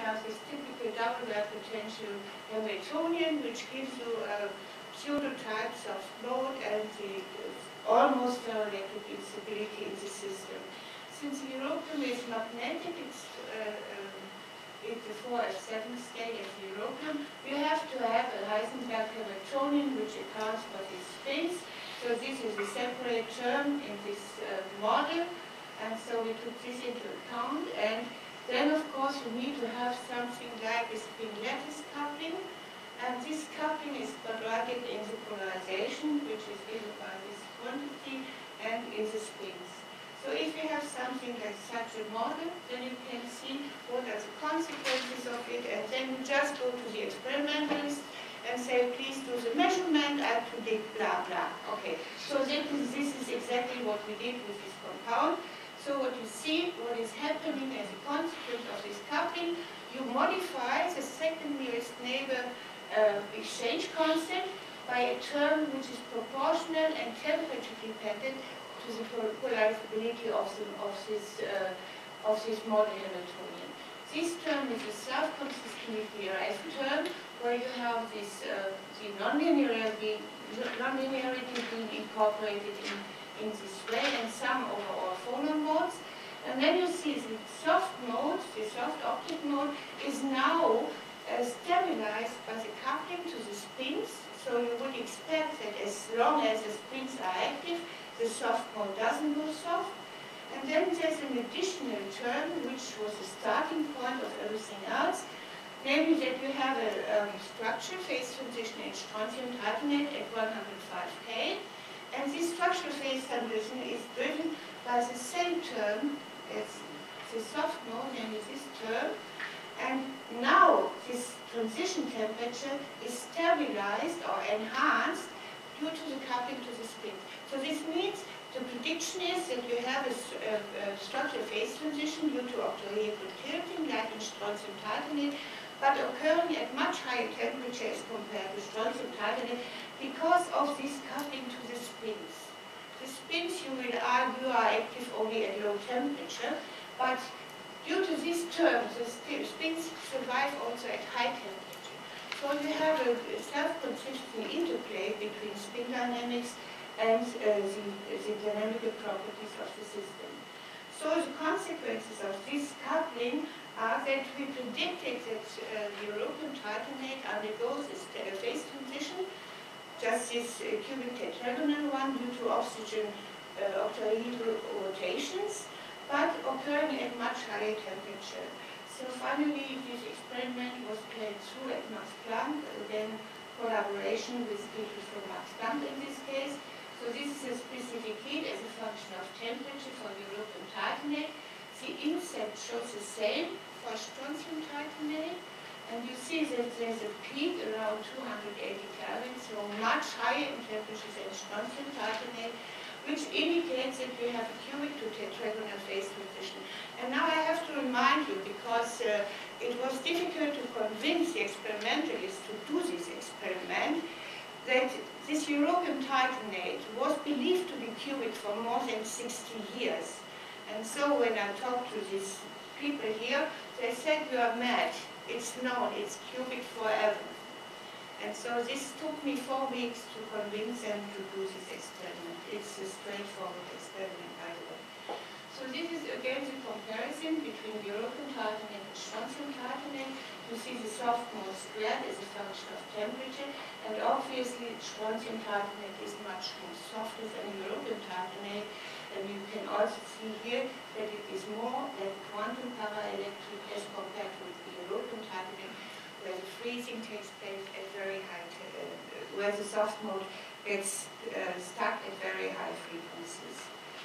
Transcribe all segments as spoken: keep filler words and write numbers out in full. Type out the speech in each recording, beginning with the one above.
have this typical double wire potential Hamiltonian, which gives you a pseudo-type soft mode and the almost ferroelectric instability in the system. Since the europium is magnetic, it's uh, um, it's the four F seven scale of the europium, you have to have a Heisenberg Hamiltonian which accounts for this space. So this is a separate term in this uh, model, and so we took this into account. And then, of course, you need to have something like a spin-lattice coupling, and this coupling is quadratic in the polarization, which is given by this quantity, and in the spins. So if you have something like such a model, then you can see what are the consequences of it, and then you just go to the experimentalist and say, please do the measurement, I predict blah blah. Okay, so this is, this is exactly what we did with this compound. So what you see, what is happening as a consequence of this coupling, you modify the second nearest neighbor uh, exchange constant by a term which is proportional and temperature dependent to the polarizability of, the, of this uh, of this model Hamiltonian. This term is a self-consistently derived term where you have this uh, the nonlinearity, nonlinearity being incorporated in, in this way, and some over all phonon modes. And then you see the soft mode, the soft optic mode, is now uh, stabilized by the coupling to the spins. So you would expect that as long as the spins are active, the soft mode doesn't go soft. And then there's an additional term, which was the starting point of everything else, namely that you have a um, structure phase transition in strontium titanate at one hundred five K. And this structural phase transition is driven by the same term as the soft mode, namely this term. And now this transition temperature is stabilized or enhanced due to the coupling to the spin. So this means the prediction is that you have a, a, a structural phase transition due to octahedral tilting, like in strontium titanate, but occurring at much higher temperatures compared to strontium titanate because of this coupling to the spins. The spins, you will argue, are active only at low temperature, but due to these terms, the spins survive also at high temperature. So you have a self-consistent interplay between spin dynamics and uh, the, the dynamical properties of the system. So the consequences of this coupling are that we predicted that uh, the europium titanate undergoes a phase transition, just this uh, cubic tetragonal one due to oxygen uh, octahedral rotations, but occurring at much higher temperature. So finally, this experiment was carried through at Max Planck, again collaboration with people from Max Planck in this case. So this is a specific heat as a function of temperature for europium titanate. The inset shows the same for strontium titanate, and you see that there's a peak around two hundred eighty Kelvin, so much higher in temperature than strontium titanate, which indicates that you have a cubic to tetragonal phase transition. And now I have to remind you, because uh, it was difficult to convince the experimentalists to do this experiment, that this europium titanate was believed to be cubic for more than sixty years. And so when I talked to these people here, they said, you are mad. It's known, it's cubic forever. And so this took me four weeks to convince them to do this experiment. It's a straightforward experiment, by the way. So this is again the comparison between europium titanate and strontium titanate. You see the soft mode squared as a function of temperature, and obviously strontium titanate is much more softer than europium titanate. And you can also see here that it is more like quantum paraelectric as compared with the europium titanate, where the freezing takes place at very high, uh, where the soft mode gets uh, stuck at very high frequencies.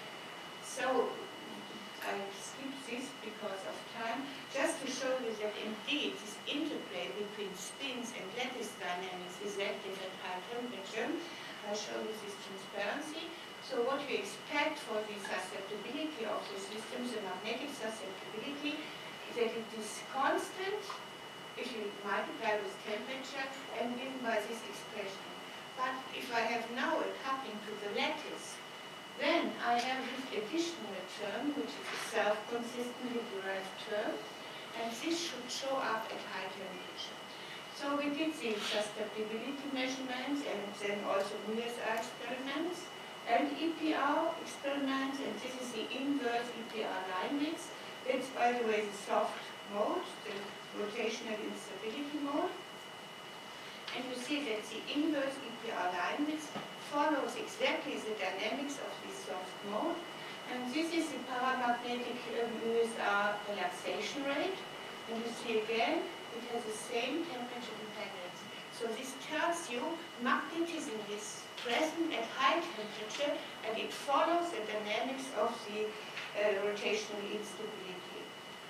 So I skip this because of time, just to show you that indeed this interplay between spins and lattice dynamics is active at high temperature. I show you this transparency. So what you expect for the susceptibility of the systems, the magnetic susceptibility, that it is constant if you multiply with temperature and given by this expression. But if I have now a coupling to the lattice, then I have this additional term, which is a self-consistently derived term. and this should show up at high temperature. So we did the susceptibility measurements and then also U S R experiments and E P R experiments, and this is the inverse E P R line width. It's, by the way, the soft mode, the rotational instability mode. And you see that the inverse E P R line width follows exactly the dynamics of this soft mode. And this is the paramagnetic um, U S R relaxation rate. And you see again, it has the same temperature dependence. So this tells you magnetism is present at high temperature, and it follows the dynamics of the uh, rotational instability.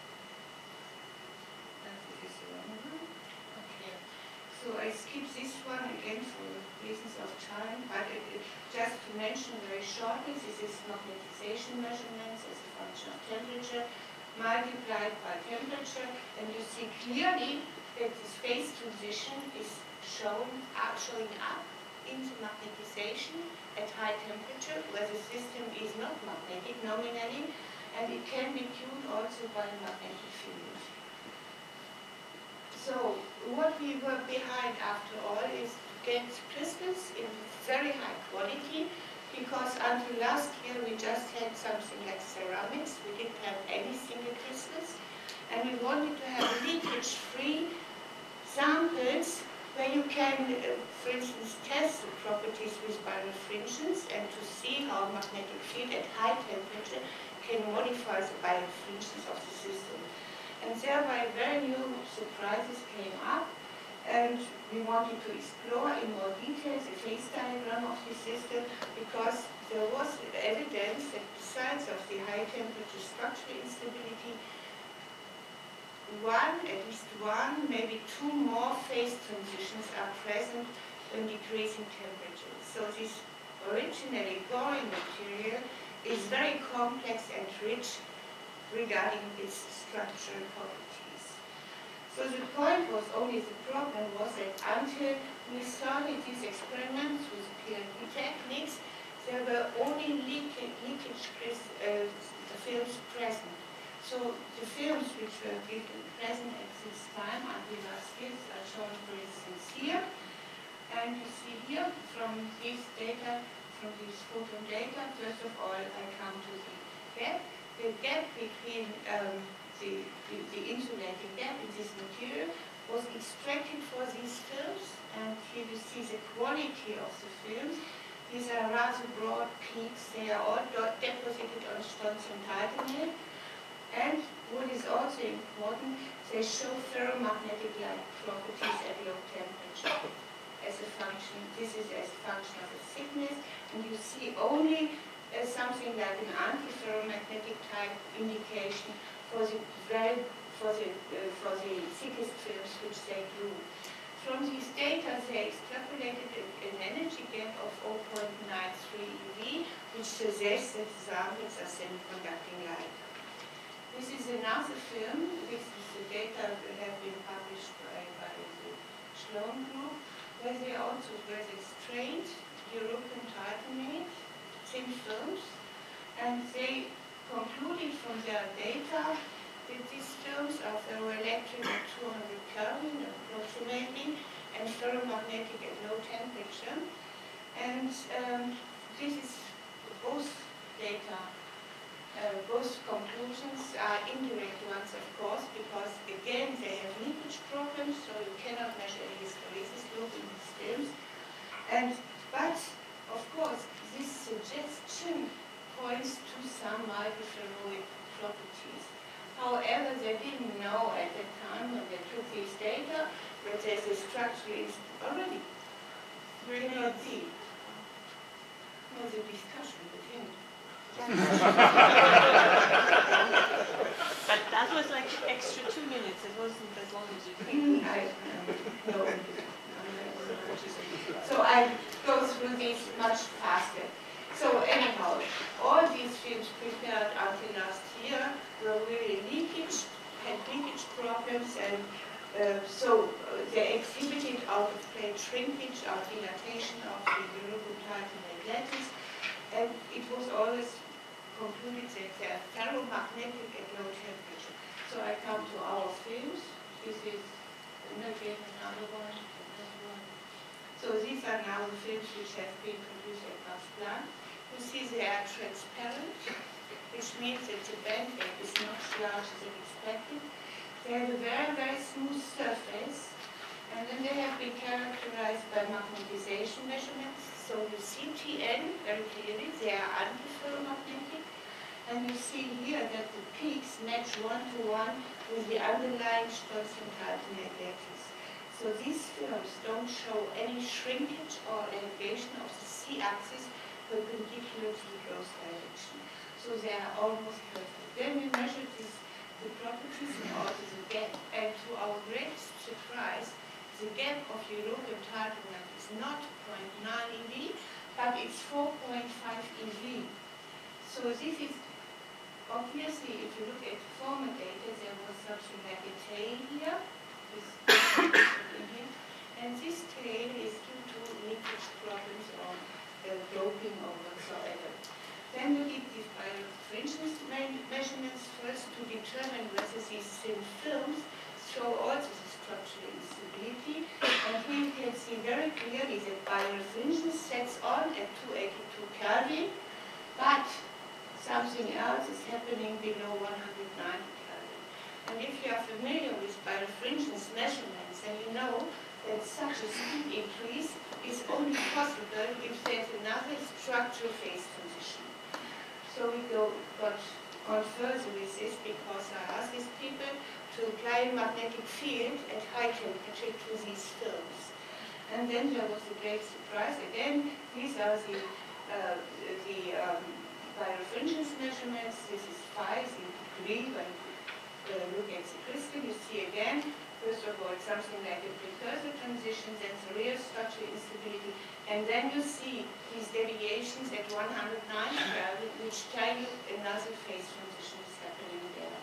And this is the wrong one. Okay. So I skip this one again for reasons of time, but it, it, just to mention very shortly, this is magnetization measurements as a function of temperature multiplied by temperature, and you see clearly that this phase transition is shown up, showing up into magnetization at high temperature, where the system is not magnetic nominally, and it can be tuned also by a magnetic field. So what we were behind after all is to get crystals in very high quality, because until last year we just had something like ceramics. We didn't have any single crystals, and we wanted to have leakage-free samples where you can, uh, for instance, test the properties with birefringence and to see how magnetic field at high temperature can modify the birefringence of the system. And thereby very new surprises came up, and we wanted to explore in more detail the phase diagram of the system, because there was evidence that besides of the high temperature structural instability, one, at least one, maybe two more phase transitions are present when decreasing temperature. So this originally boring material is very complex and rich regarding its structural properties. So the point was only, the problem was that until we started these experiments with P L P techniques, there were only leakage, leakage uh, films present. So the films which were present at this time until last year are shown, for instance, here. And you see here from this data, from this photon data, first of all, I come to the gap. The gap between um, the, the, the insulating gap in this material was extracted for these films, and here you see the quality of the films. These are rather broad peaks. They are all deposited on strontium titanate. And what is also important, they show ferromagnetic-like properties at low temperature as a function. This is as a function of the thickness, and you see only uh, something like an anti-ferromagnetic type indication for the very for the uh, for the thickest films which they drew. From these data, they extrapolated an energy gap of zero point nine three eV, which suggests that the samples are semiconducting light. This is another film. This is the data that have been published by, by the Sloan group, where they also where they strained European titanate, thin films, and they concluded from their data that these films are ferroelectric at two hundred Kelvin approximately, and ferromagnetic at low temperature. And um, this is both data. Uh, both conclusions are indirect ones, of course, because again they have leakage problems, so you cannot measure a hysteresis loop in these films. And but of course, this suggestion points to some multiferroic properties. However, they didn't know at the time when they took these data that there's a structural already. Very not be. There was a discussion with him. But that was like extra two minutes. It wasn't as long as you think. I know. So I go through these much faster. So anyhow, all these films prepared until last year were really leakage, had leakage problems, and uh, so uh, they exhibited out-of-plane shrinkage, or dilatation of the European titanate lattice, and it was always concluded that they are ferromagnetic at low temperature. So I come to our films. This is again another one. Another one. So these are now the films which have been produced at Max Planck. You see they are transparent, which means that the band gap is much larger than expected. They have a very, very smooth surface, and then they have been characterized by magnetization measurements. So you see T N very clearly, they are antiferromagnetic, and you see here that the peaks match one-to-one with the underlying Stolzentheim lattice. So these films don't show any shrinkage or elevation of the C-axis perpendicular to the growth direction. So they are almost perfect. Then we measure this, the properties and also the gap. And to our great surprise, the gap of European tartronite is not zero point nine E V, but it's four point five E V. So this is obviously, if you look at former data, there was something like a tail here. This and this tail is due to leakage problems or uh, doping or whatsoever. Then we did these birefringence measurements first to determine whether these thin films show also the structural instability. And here you can see very clearly that birefringence sets on at two eighty-two Kelvin, but something else is happening below one hundred ninety Kelvin. And if you are familiar with birefringence measurements, then you know that such a steep increase is only possible if there's another structural phase transition. So we go got on further with this because I asked these people to apply a magnetic field at high temperature to these films. And then there was a great surprise. Again, these are the, uh, the um, birefringence measurements. This is phi, the degree. When you uh, look at the crystal, you see again, first of all, something like a precursor transition, then the real structural instability, and then you see these deviations at one hundred nine Kelvin, which tell you another phase transition is happening there.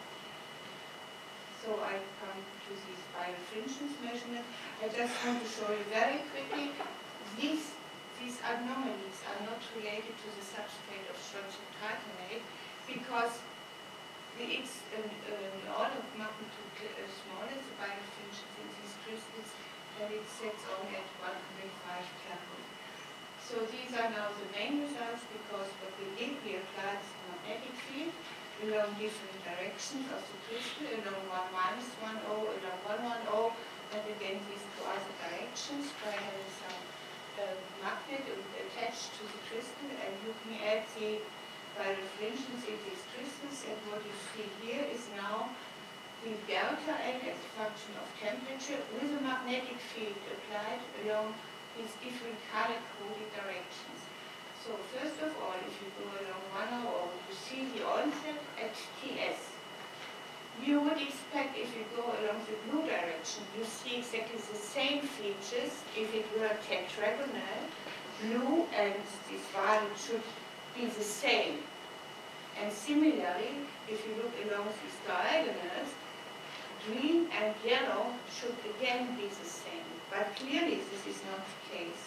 So I come to these birefringence measurements. I just want to show you very quickly, these, these anomalies are not related to the substrate of strontium titanate, because it's an, an order of magnitude uh, smaller, the birefringence in these crystals, and it sets on at one hundred five Kelvin. So these are now the main results, because what we did, we applied the magnetic field along different directions of the crystal, along one minus one O, along one one O, and again these two other directions by having some uh, magnet attached to the crystal and looking at the birefringence in these crystals. And what you see here is now the delta N as a function of temperature with a magnetic field applied along these different color-coded directions. So first of all, if you go along one O, you see the onset at T S. You would expect, if you go along the blue direction, you see exactly the same features if it were tetragonal. Blue and this violet should be the same. And similarly, if you look along these diagonals, green and yellow should again be the same. But clearly this is not the case.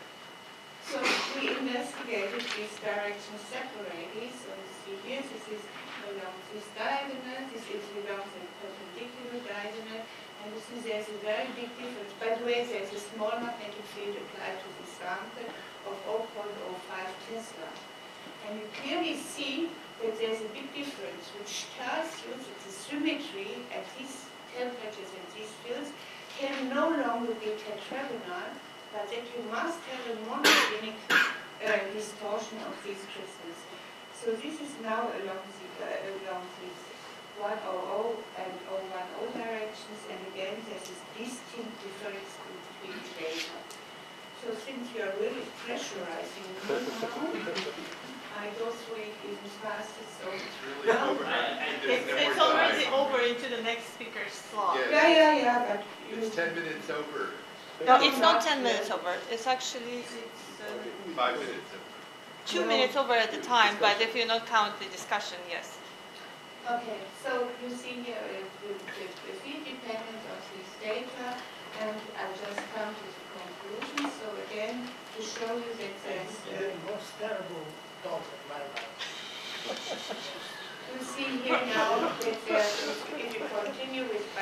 So we investigated these directions separately. So you see here, this is along this diagonal, this is along the perpendicular diagonal, and you see there's a very big difference. By the way, there's a small magnetic field applied to this sample of zero point zero five Tesla. And you clearly see that there's a big difference, which tells you that the symmetry at these temperatures and these fields can no longer be tetragonal, but that you must have a monoclinic uh, distortion of these crystals. So this is now along, the, uh, along these one hundred and zero ten directions, and again there's this distinct difference between the data. So since you are really pressurizing me now, I go through it even faster, so it's really over. It's, it's already over into the next speaker's slot. Yeah, yeah, yeah, but it's ten minutes over. No, it's not ten minutes over. It's actually it's, uh, Five minutes over. two No. minutes over at the time, but if you not count the discussion, yes. Okay, so you see here uh, the, the, the field dependence of this data, and I just come to the conclusion. So again, to show you that there's uh, the most terrible dog of my life. you see here now that there is, if you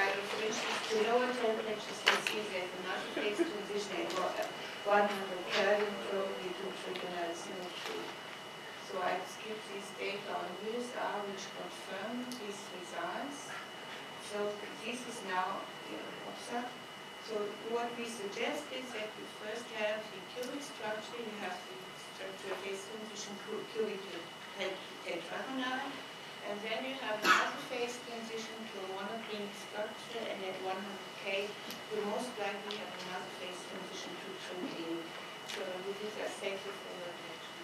like, for instance, the lower temperatures we see that the muscle phase transition at one hundred Kelvin probably to trigger C O two. So I skip this data on U S R which confirm these results. So this is now, you know, observed. So what we suggest is that you first have the cubic structure, you have the structure phase transition cubic tetragonal, and then you have another phase transition to a monoclinic structure, and at one hundred K you most likely have another phase transition to truncating. So with this I thank you for your attention.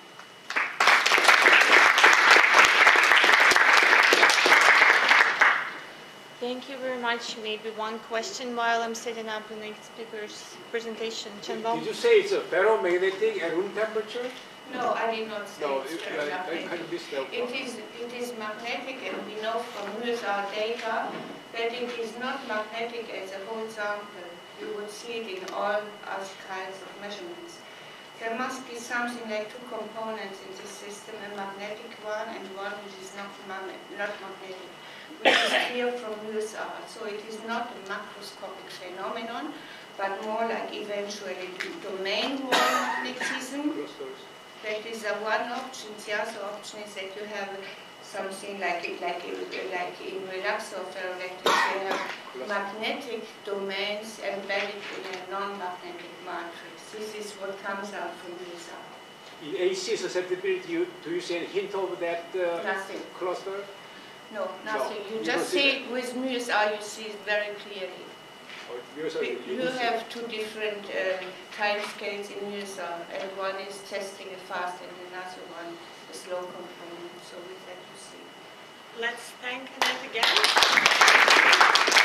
Thank you very much. Maybe one question while I'm setting up the next speaker's presentation. Chenbao? Did you say it's a ferromagnetic at room temperature? No, I did not say No, it's it, very I, I magnetic. kind of missed that It part. is, it is magnetic, and we know from U S R data that it is not magnetic as a whole sample. You would see it in all other kinds of measurements. There must be something like two components in this system, a magnetic one and one which is not, magne not magnetic, which is clear from U S R. So it is not a macroscopic phenomenon, but more like eventually domain-wide magnetism. That is a one option. The other option is that you have something like it, like it, like in relaxor ferroelectrics, you have magnetic domains embedded in a non-magnetic matrix. This is what comes out from U S R. In A C susceptibility, you, do you see a hint of that uh, Nothing. cluster? No, nothing. No, you you just don't see see it with M U S R, you see it very clearly. Or U S R, We- you You do see have two different um, time scales in M U S R, and one is testing a fast and another one a slow component. So with that you see. Let's thank Annette again.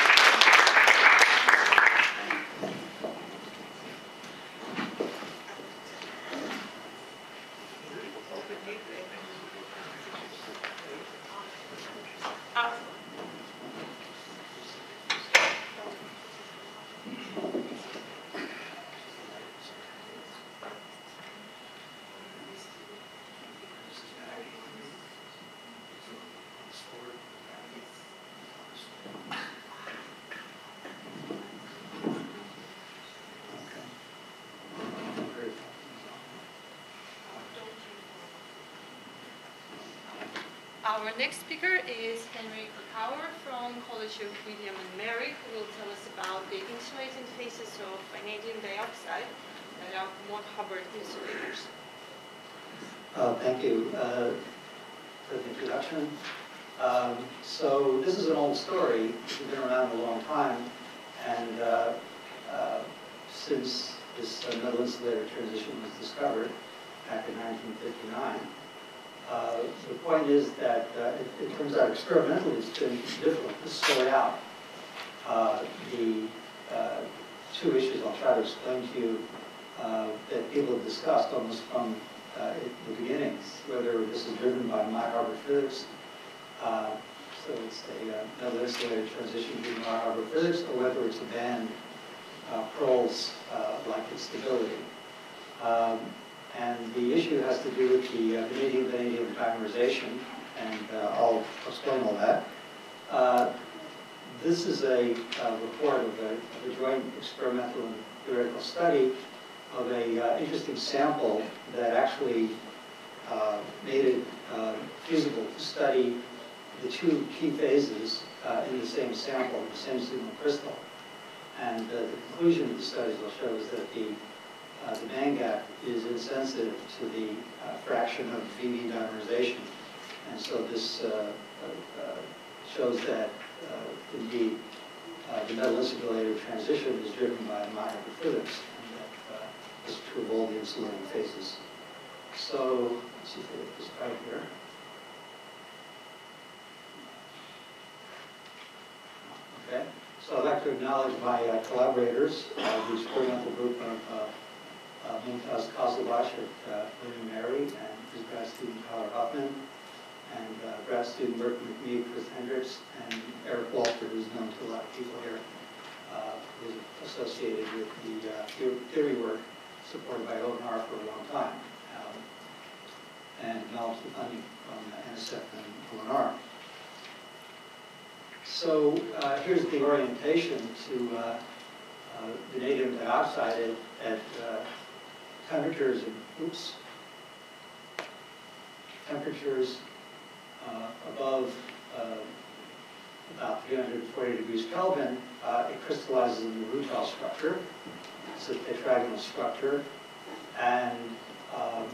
Uh, Our next speaker is Henry Krakauer from College of William and Mary, who will tell us about the insulating phases of vanadium dioxide that are Mott Hubbard insulators. Uh, thank you uh, for the introduction. Um, so this is an old story. It's been around a long time, and uh, uh, since this uh, metal insulator transition was discovered back in nineteen fifty-nine, uh, the point is that uh, it, it turns out experimentally it's been difficult to sort out uh, the uh, two issues I'll try to explain to you uh, that people have discussed almost from uh, it, the beginnings, whether this is driven by Mott-Harbor physics, uh, so it's a uh, metal insulator transition due to Mott-Harbor physics, or whether it's a band uh, pearls uh, like its stability. Um, and the issue has to do with the uh, vanadium-vanadium dimerization, and uh, I'll explain all that. Uh, this is a uh, report of a, of a joint experimental and theoretical study of a uh, interesting sample that actually uh, made it uh, feasible to study the two key phases uh, in the same sample, the same signal crystal. And uh, the conclusion of the studies will show is that the uh, the band gap is insensitive to the uh, fraction of V V dimerization, and so this uh, uh, shows that uh, indeed uh, the metal insulator transition is driven by Mott-Harbor physics, and that uh, is true of all the insulating phases. So let's see if I get this right here. Okay. So I'd like to acknowledge my uh, collaborators, uh, the experimental group of uh, uh, Mumtaz Qazilbash at uh, William Mary, and his grad student Tyler Huffman, and uh, grad student Burke McMee, Chris Hendricks, and Eric Walter, who's known to a lot of people here, uh, who's associated with the uh, theory work supported by O N R for a long time, um, and acknowledge the funding from uh, N S F and O N R. so uh, here's the orientation to uh, uh, vanadium dioxide at, at uh, temperatures of, oops, temperatures uh, above uh, about three hundred forty degrees Kelvin. Uh, it crystallizes in the rutile structure. It's a tetragonal structure, and um,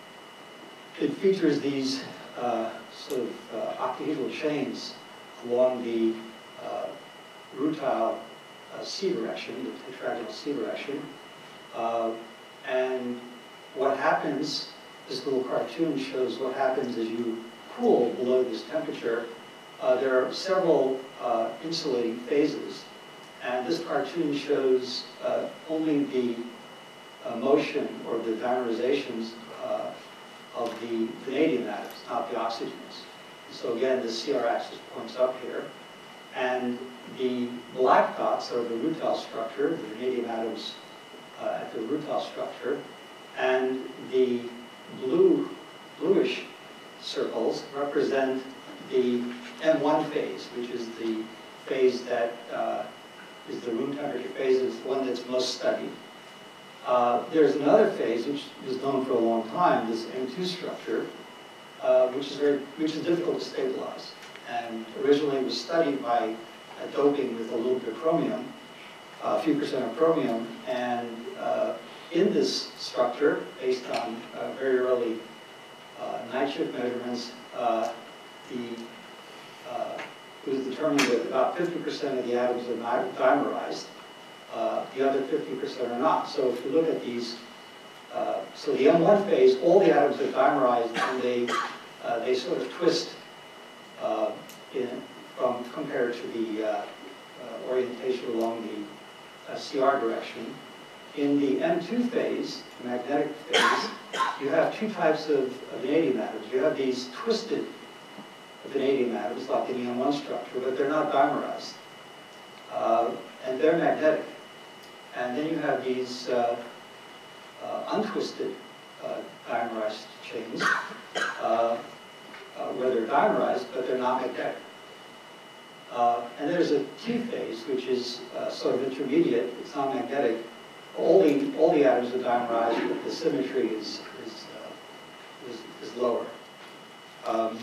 it features these uh, sort of uh, octahedral chains along the uh, rutile uh, C direction, the tetragonal C direction. Uh, and what happens, this little cartoon shows what happens as you cool below this temperature. Uh, there are several uh, insulating phases, and this cartoon shows uh, only the uh, motion or the dimerizations uh, of the vanadium atoms, not the oxygens. So again, the C R axis points up here, and the black dots are the rutile structure, the vanadium atoms uh, at the rutile structure, and the blue, bluish circles represent the M one phase, which is the phase that uh, is the room temperature phase. It's the one that's most studied. Uh, there's another phase which is known for a long time, this M two structure, uh, which is very, which is difficult to stabilize. And originally it was studied by uh, doping with a little bit of chromium, a few percent of chromium, and uh, in this structure, based on uh, very early uh, night shift measurements, uh, the, uh, it was determined that about fifty percent of the atoms are dimerized. Uh, the other fifty percent are not. So if you look at these, uh, so the M one phase, all the atoms are dimerized, and they uh, they sort of twist uh, in, from compared to the uh, uh, orientation along the uh, C R direction. In the M two phase, the magnetic phase, you have two types of, of vanadium atoms. You have these twisted vanadium atoms, like in the M one structure, but they're not dimerized. Uh, and they're magnetic. And then you have these uh, uh, untwisted uh, dimerized chains, uh, uh, where they're dimerized, but they're not magnetic. Uh, and there's a T phase, which is uh, sort of intermediate. It's not magnetic. All the, all the atoms are dimerized, but the symmetry is, is, uh, is, is lower. Um,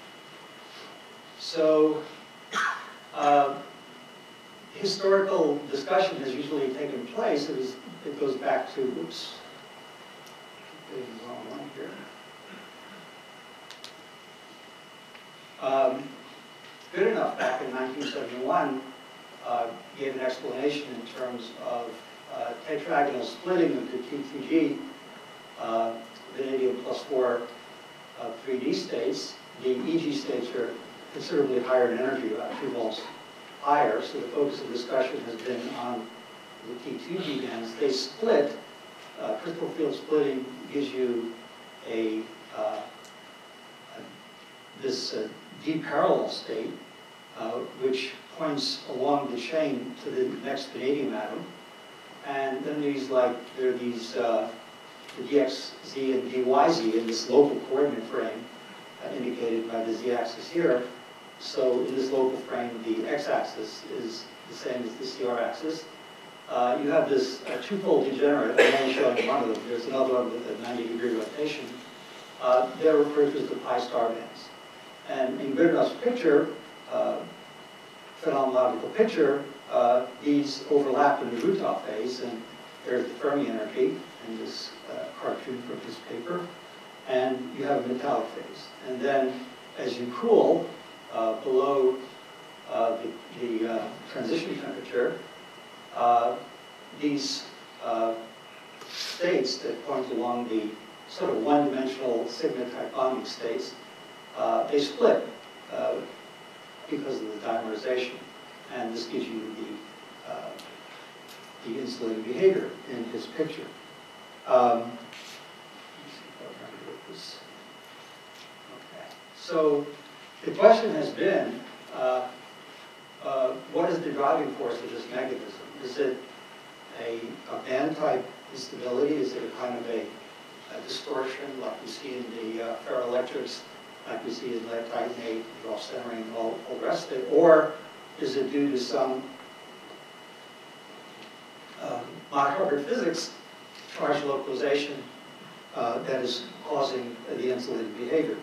so, uh, historical discussion has usually taken place. It, was, it goes back to, oops, getting the wrong one here. Um, Good Enough, back in nineteen seventy-one, uh, gave an explanation in terms of uh, tetragonal splitting of the T two G, uh, vanadium plus four uh, three D states. The E G states are considerably higher in energy, about two volts higher, so the focus of discussion has been on the T two G bands. They split. Uh, crystal field splitting gives you a, uh, a this uh, d-parallel state, uh, which points along the chain to the next vanadium atom. And then these, like, there are these uh, the D X Z and D Y Z in this local coordinate frame, uh, indicated by the z-axis here. So in this local frame, the x-axis is the same as the C R axis. Uh, you have this uh, twofold degenerate. I'm only showing one of them. There's another one with a ninety degree rotation. Uh, they're referred to as the pi star bands. And in Goodenoug's picture, uh, phenomenological picture, uh, these overlap in the rutile phase, and there's the Fermi energy in this uh, cartoon from his paper, and you have a metallic phase. And then as you cool uh, below uh, the, the uh, transition temperature, uh, these uh, states that point along the sort of one-dimensional sigma-type bonding states, uh, they split uh, because of the dimerization. And this gives you the, uh, the insulating behavior in his picture. Um, let's see if I remember what this. Okay. So the question has been, uh, uh, what is the driving force of this mechanism? Is it a, a band-type instability? Is it a kind of a, a distortion like we see in the uh, ferroelectrics, like we see in lead titanate, off-centering, and all, all the rest of it? Or is it due to some uh, Mach-Hubbard physics charge localization uh, that is causing the insulated behavior?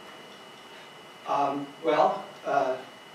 Um, well, uh,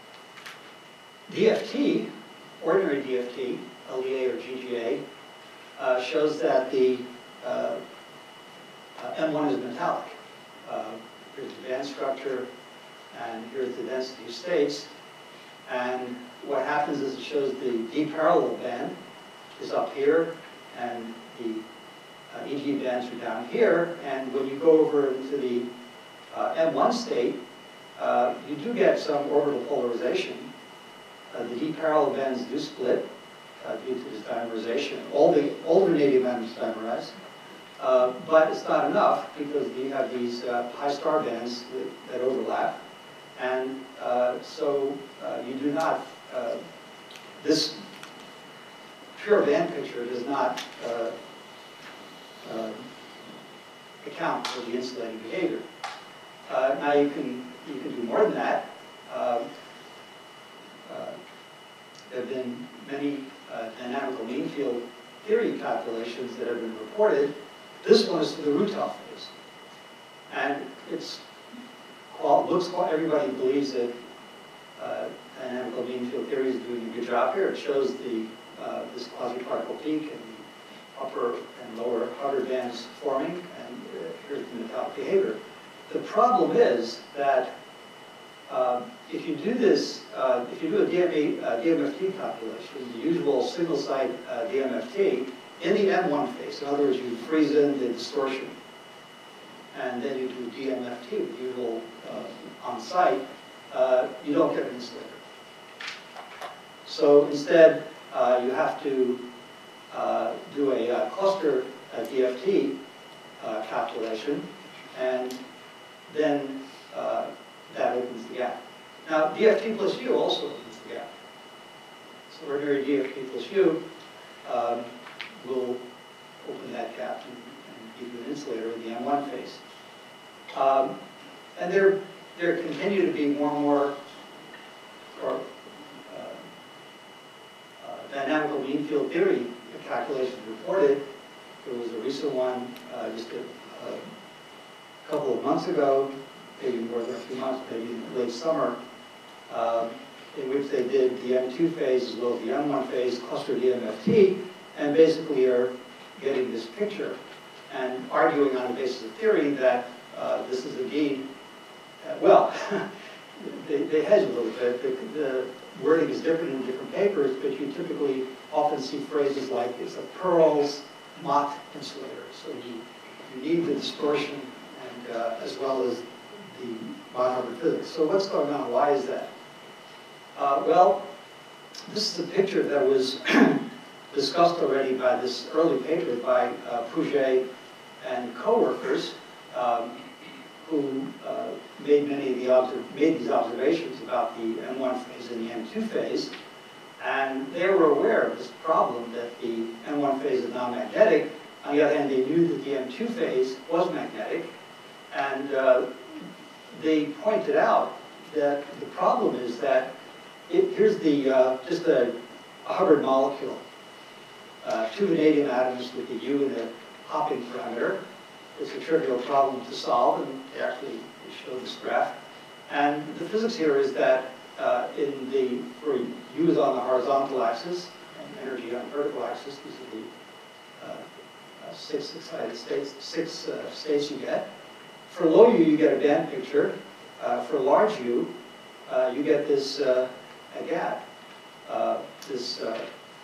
D F T, ordinary D F T, L D A or G G A, uh, shows that the uh, uh, M one is metallic. Uh, here's the band structure, and here's the density of states. And what happens is it shows the D-parallel band is up here, and the uh, E G bands are down here. And when you go over into the uh, M one state, uh, you do get some orbital polarization. Uh, the D-parallel bands do split uh, due to this dimerization. All the all vanadium atoms dimerize. Uh, but it's not enough because you have these uh, high star bands that, that overlap. And uh, so uh, you do not, uh, this pure band picture does not uh, uh, account for the insulating behavior. Uh, now you can, you can do more than that. Um, uh, there have been many uh, dynamical mean field theory calculations that have been reported. This one is for the Rutov phase. And it's Well, it looks like everybody believes that uh, dynamical mean field theory is doing a good job here. It shows the uh, this quasi-particle peak and the upper and lower Hubbard bands forming, and uh, here's the metallic behavior. The problem is that uh, if you do this, uh, if you do a D M A, uh, D M F T calculation, the usual single-site uh, D M F T, in the M one phase, in other words, you freeze in the distortion, and then you do D M F T, the usual uh, on site, uh, you don't get an insulator. So instead, uh, you have to uh, do a uh, cluster uh, D F T uh, calculation, and then uh, that opens the gap. Now, D F T plus U also opens the gap. So ordinary D F T plus U um, will open that gap and, and give you an insulator in the M one phase. Um, and there, there continue to be more and more or, uh, uh, dynamical mean field theory calculations reported. There was a recent one uh, just a, a couple of months ago, maybe more than a few months, maybe in late summer, uh, in which they did the M two phase as well as the M one phase, cluster D M F T, and basically are getting this picture and arguing on the basis of theory that uh, this is indeed, uh, well, they, they hedge a little bit. The, the wording is different in different papers, but you typically often see phrases like it's a Pearl's Mott insulator. So you, you need the distortion and uh, as well as the Mott-Hubbard physics. So what's going on? Why is that? Uh, well, this is a picture that was discussed already by this early paper by uh, Pouget and co-workers, um, who uh, made many of the made these observations about the M one phase and the M two phase, and they were aware of this problem that the M one phase is non-magnetic. On the other hand, they knew that the M two phase was magnetic, and uh, they pointed out that the problem is that it, here's the uh, just a, a Hubbard molecule. Uh, two vanadium atoms with the U in the hopping parameter. It's a trivial problem to solve, and they actually show this graph. And the physics here is that uh, in the, for U is on the horizontal axis, and energy on the vertical axis, these are the uh, uh, six excited states, six uh, states you get. For low U, you get a band picture. Uh, for large U, uh, you get this uh, a gap, uh, this uh,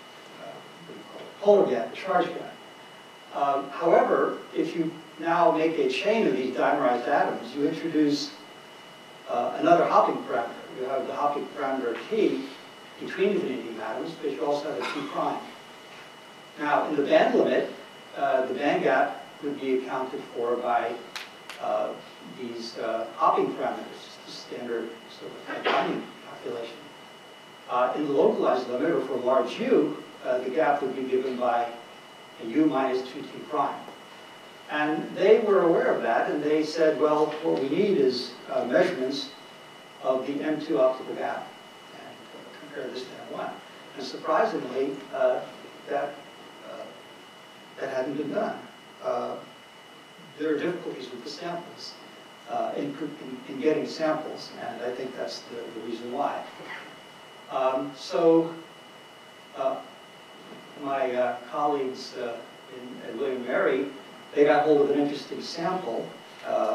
polar gap, a charge gap. Um, however, if you now make a chain of these dimerized atoms, you introduce uh, another hopping parameter. You have the hopping parameter T between the vanadium atoms, but you also have a T prime. Now, in the band limit, uh, the band gap would be accounted for by uh, these uh, hopping parameters, the standard sort of binding calculation. Uh, in the localized limit, or for large U, Uh, the gap would be given by a U minus two T prime. And they were aware of that, and they said, well, what we need is uh, measurements of the M two optical gap. And uh, compare this to M one. And surprisingly, uh, that, uh, that hadn't been done. Uh, there are difficulties with the samples, uh, in, in, in getting samples, and I think that's the, the reason why. Um, so, uh, my uh, colleagues uh, in, at William and Mary, they got hold of an interesting sample, uh,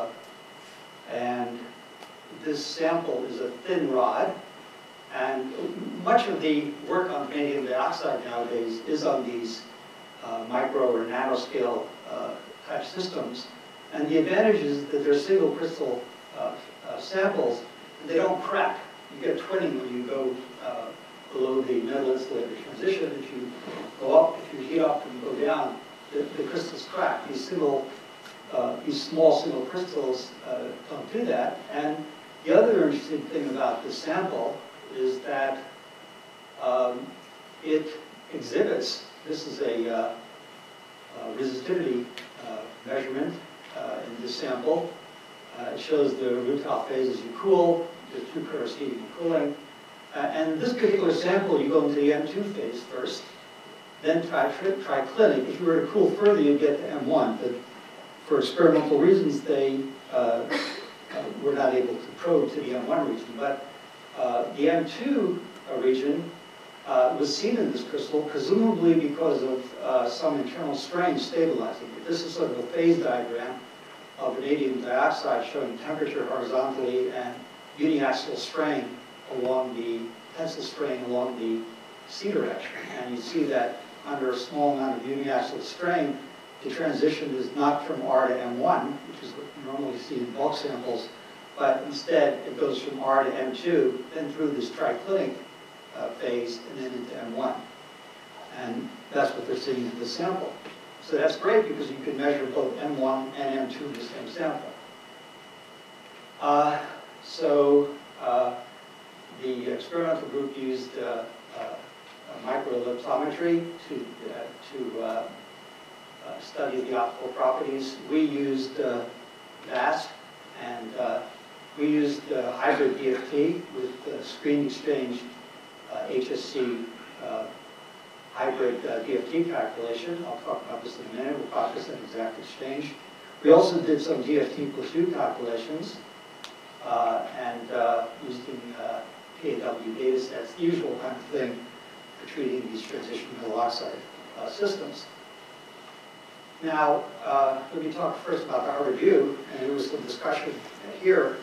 and this sample is a thin rod, and much of the work on vanadium dioxide nowadays is on these uh, micro or nanoscale uh, type systems. And the advantage is that they're single crystal uh, uh, samples, and they don't crack. You get twinning when you go uh, below the metal insulator transition. If you go up, if you heat up and go down, the, the crystals crack. These single, uh, these small single crystals uh, don't do that. And the other interesting thing about this sample is that um, it exhibits, this is a uh, uh, resistivity uh, measurement uh, in this sample. Uh, it shows the rutile phase as you cool, the two curves heating and cooling. Uh, and this particular sample, you go into the M two phase first, then try triclinic. If you were to cool further, you'd get to M one. But for experimental reasons, they uh, uh, were not able to probe to the M one region. But uh, the M two uh, region uh, was seen in this crystal, presumably because of uh, some internal strain stabilizing it. This is sort of a phase diagram of vanadium dioxide showing temperature horizontally and uniaxial strain along the, tensile strain along the C direction. And you see that under a small amount of uniaxial strain, the transition is not from R to M one, which is what you normally see in bulk samples, but instead it goes from R to M two, then through this triclinic uh, phase, and then into M one. And that's what they're seeing in this sample. So that's great because you can measure both M one and M two in the same sample. Uh, so uh, the experimental group used uh, uh, microellipsometry to, uh, to uh, uh, study the optical properties. We used uh, VASP, and uh, we used uh, hybrid D F T with uh, screen exchange uh, H S C uh, hybrid uh, D F T calculation. I'll talk about this in a minute. We'll practice that exact exchange. We also did some D F T plus U calculations uh, and uh, using uh, K W data sets, the usual kind of thing for treating these transition metal oxide uh, systems. Now, uh, let me talk first about the Hubbard U, and there was some discussion here.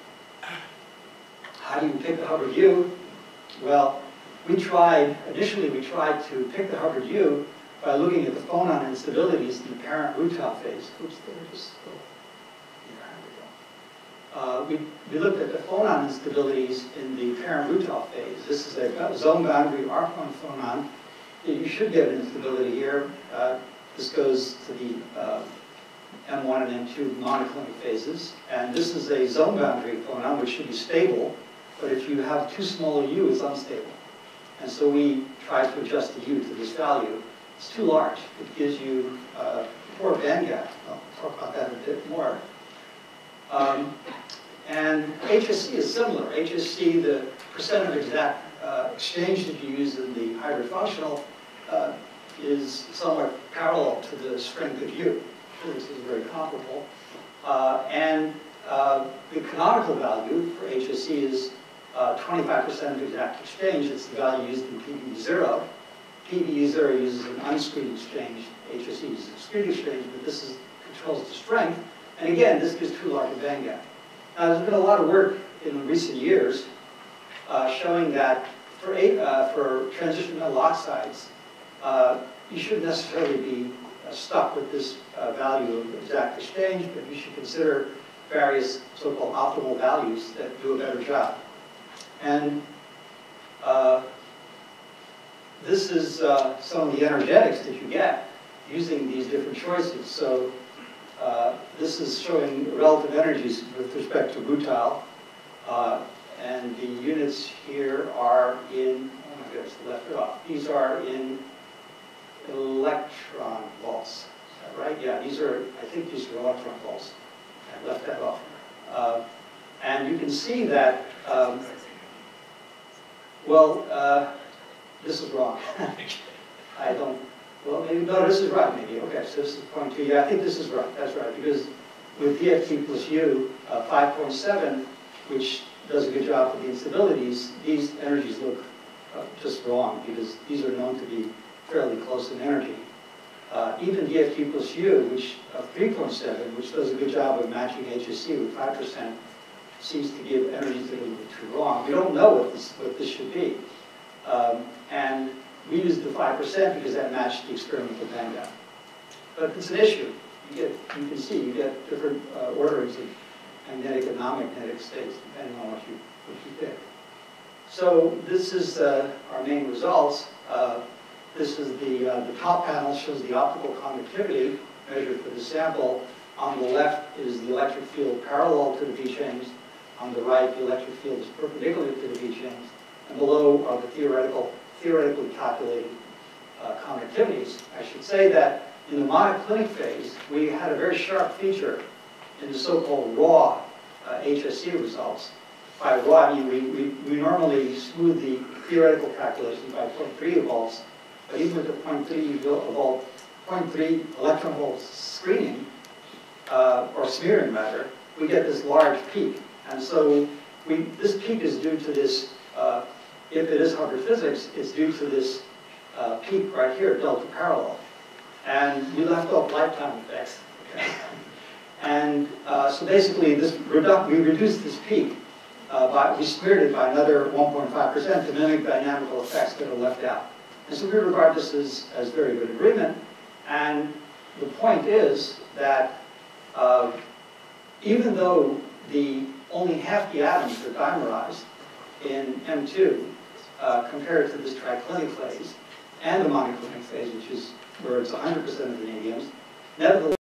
How do you pick the Hubbard U? Well, we tried, initially we tried to pick the Hubbard U by looking at the phonon instabilities in the parent rutile phase. Oops, there it is. Oh, yeah, there we go. Uh, we, we looked at the phonon instabilities in the parent rutile phase. This is a zone boundary arc one phonon. You should get an instability here. Uh, this goes to the uh, M one and M two monoclinic phases. And this is a zone boundary phonon, which should be stable. But if you have too small a U, it's unstable. And so we tried to adjust the U to this value. It's too large. It gives you uh, poor band gap. I'll talk about that a bit more. Um, and H S C is similar. H S C, the percent of exact uh, exchange that you use in the hybrid functional uh, is somewhat parallel to the strength of U. This is very comparable. Uh, and uh, the canonical value for H S C is twenty-five percent of exact exchange. It's the value used in P B E zero. P B E zero uses an unscreened exchange. H S C uses a screened exchange, but this is, controls the strength. And again, this gives too large a band gap. Now, there's been a lot of work in recent years uh, showing that for, eight, uh, for transition metal oxides, uh, you shouldn't necessarily be uh, stuck with this uh, value of exact exchange, but you should consider various so-called optimal values that do a better job. And uh, this is uh, some of the energetics that you get using these different choices. So uh, this is showing relative energies with respect to rutile. Uh, and the units here are in, oh my goodness, I left it off. These are in electron volts. Is that right? Yeah, these are, I think these are electron volts. I left that off. Uh, and you can see that um, Well, uh, this is wrong. I don't, well, maybe, no, this is right, maybe. Okay, so this is point two. Yeah, I think this is right. That's right. Because with D F T plus U, uh, five point seven, which does a good job for the instabilities, these energies look uh, just wrong because these are known to be fairly close in energy. Uh, even D F T plus U, which uh, three point seven, which does a good job of matching H S C with five percent, seems to give energies that are a little too wrong. We don't know what this, what this should be. Um, and we used the five percent because that matched the experimental band gap. But it's an issue. You get, you can see, you get different uh, orderings of magnetic and non-magnetic states depending on what you, what you pick. So this is uh, our main results. Uh, this is the, uh, the top panel shows the optical conductivity measured for the sample. On the left is the electric field parallel to the V-chains. On the right, the electric field is perpendicular to the V-chains. And below are the theoretical, theoretically calculated uh, conductivities. I should say that in the monoclinic phase, we had a very sharp feature in the so-called raw uh, H S C results. By raw, I mean we, we, we normally smooth the theoretical calculations by zero point three volts, but even with the zero point three volt, zero point three electron volt screening, uh, or smearing rather, we get this large peak. And so we, this peak is due to this, uh, if it is Hubbard physics, it's due to this uh, peak right here, delta parallel. And we left off lifetime effects. Okay? And uh, so basically, this redu we reduced this peak, uh, by, we smeared it by another one point five percent to mimic dynamical effects that are left out. And so we regard this as, as very good agreement. And the point is that uh, even though the only half the atoms are dimerized in M two uh, compared to this triclinic phase and the monoclinic phase, which is where it's one hundred percent of the vanadiums, nevertheless,